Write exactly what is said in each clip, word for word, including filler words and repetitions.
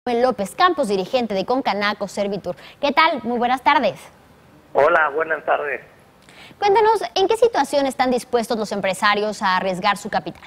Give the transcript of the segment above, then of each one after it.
López Campos, dirigente de Concanaco Servitur. ¿Qué tal? Muy buenas tardes. Hola, buenas tardes. Cuéntanos, ¿en qué situación están dispuestos los empresarios a arriesgar su capital?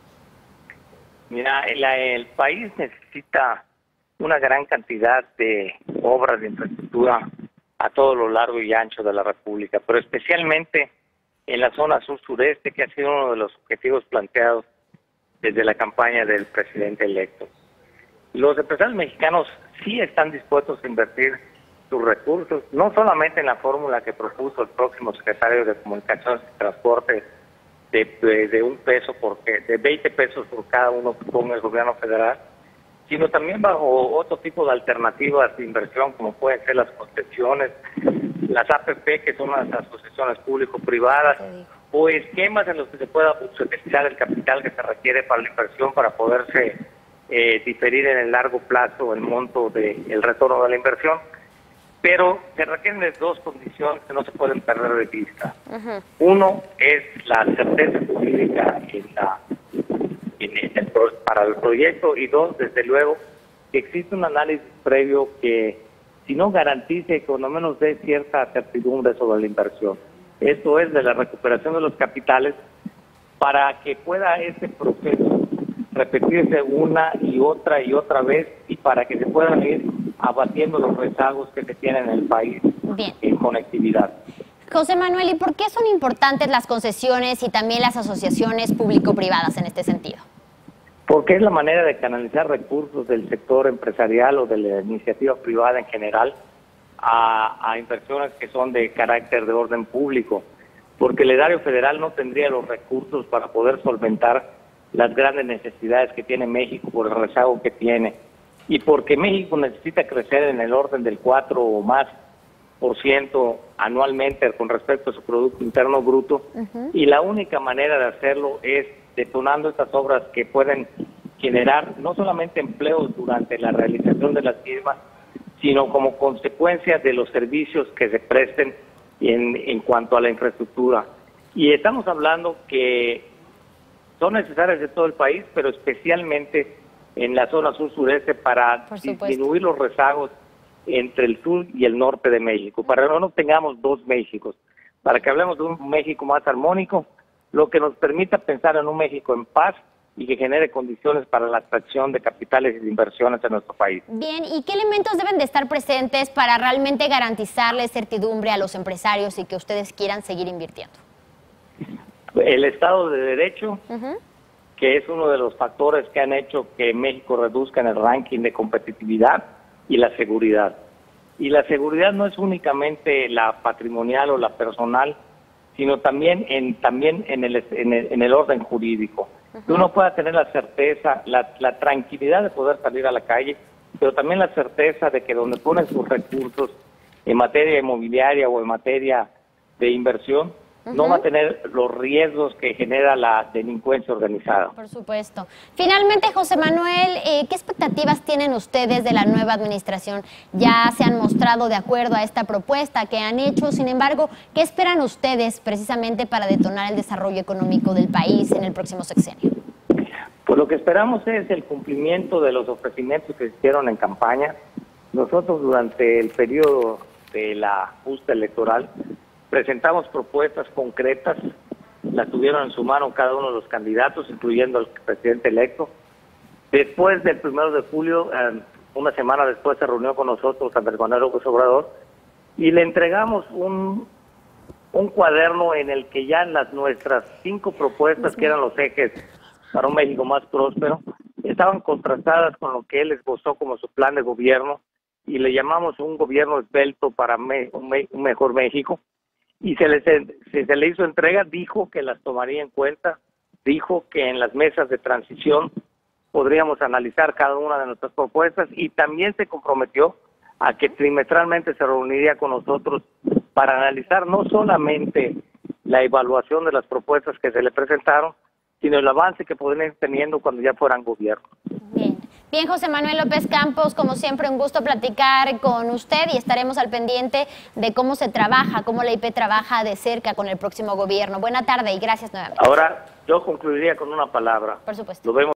Mira, el, el país necesita una gran cantidad de obras de infraestructura a todo lo largo y ancho de la República, pero especialmente en la zona sur-sureste, que ha sido uno de los objetivos planteados desde la campaña del presidente electo. Los empresarios mexicanos sí están dispuestos a invertir sus recursos, no solamente en la fórmula que propuso el próximo secretario de Comunicaciones y Transporte de, de, de un peso, por, de veinte pesos por cada uno que ponga el gobierno federal, sino también bajo otro tipo de alternativas de inversión, como pueden ser las concesiones, las A P P, que son las asociaciones público-privadas, o esquemas en los que se pueda utilizar el capital que se requiere para la inversión para poderse eh, diferir en el largo plazo el monto del retorno de la inversión. Pero se requieren de dos condiciones que no se pueden perder de vista. Uh-huh. Uno es la certeza jurídica en la, en el, en, para el proyecto, y dos, desde luego, que existe un análisis previo que, si no garantice, que por lo menos dé cierta certidumbre sobre la inversión. Esto es de la recuperación de los capitales, para que pueda este proceso repetirse una y otra y otra vez, y para que se puedan ir abatiendo los rezagos que se tienen en el país. Bien. En conectividad. José Manuel, ¿y por qué son importantes las concesiones y también las asociaciones público-privadas en este sentido? Porque es la manera de canalizar recursos del sector empresarial o de la iniciativa privada en general a, a inversiones que son de carácter de orden público, porque el erario federal no tendría los recursos para poder solventar las grandes necesidades que tiene México por el rezago que tiene, y porque México necesita crecer en el orden del cuatro o más por ciento anualmente con respecto a su Producto Interno Bruto. Uh-huh. Y la única manera de hacerlo es detonando estas obras que pueden generar no solamente empleos durante la realización de las mismas, sino como consecuencia de los servicios que se presten en, en cuanto a la infraestructura. Y estamos hablando que son necesarias de todo el país, pero especialmente en la zona sur-sureste para disminuir los rezagos entre el sur y el norte de México, para que no tengamos dos Méxicos, para que hablemos de un México más armónico, lo que nos permita pensar en un México en paz y que genere condiciones para la atracción de capitales y de inversiones en nuestro país. Bien, ¿y qué elementos deben de estar presentes para realmente garantizarle certidumbre a los empresarios y que ustedes quieran seguir invirtiendo? El Estado de Derecho, uh-huh, que es uno de los factores que han hecho que México reduzca en el ranking de competitividad, y la seguridad. Y la seguridad no es únicamente la patrimonial o la personal, sino también en también en el en el, en el orden jurídico. Uh-huh. Que uno pueda tener la certeza, la, la tranquilidad de poder salir a la calle, pero también la certeza de que donde ponen sus recursos en materia inmobiliaria o en materia de inversión, Uh-huh, no va a tener los riesgos que genera la delincuencia organizada. Por supuesto. Finalmente, José Manuel, eh, ¿qué expectativas tienen ustedes de la nueva administración? Ya se han mostrado de acuerdo a esta propuesta que han hecho, sin embargo, ¿qué esperan ustedes precisamente para detonar el desarrollo económico del país en el próximo sexenio? Pues lo que esperamos es el cumplimiento de los ofrecimientos que se hicieron en campaña. Nosotros, durante el periodo de la justa electoral, presentamos propuestas concretas, las tuvieron en su mano cada uno de los candidatos, incluyendo el presidente electo. Después del primero de julio, eh, una semana después, se reunió con nosotros Andrés Manuel López Obrador y le entregamos un, un cuaderno en el que ya las nuestras cinco propuestas, que eran los ejes para un México más próspero, estaban contrastadas con lo que él esbozó como su plan de gobierno, y le llamamos un gobierno esbelto para me, un, me, un mejor México. Y se le, se, se le hizo entrega, dijo que las tomaría en cuenta, dijo que en las mesas de transición podríamos analizar cada una de nuestras propuestas, y también se comprometió a que trimestralmente se reuniría con nosotros para analizar no solamente la evaluación de las propuestas que se le presentaron, sino el avance que podrían ir teniendo cuando ya fueran gobierno. Bien. Bien, José Manuel López Campos, como siempre, un gusto platicar con usted, y estaremos al pendiente de cómo se trabaja, cómo la I P trabaja de cerca con el próximo gobierno. Buena tarde y gracias nuevamente. Ahora, yo concluiría con una palabra. Por supuesto. Lo vemos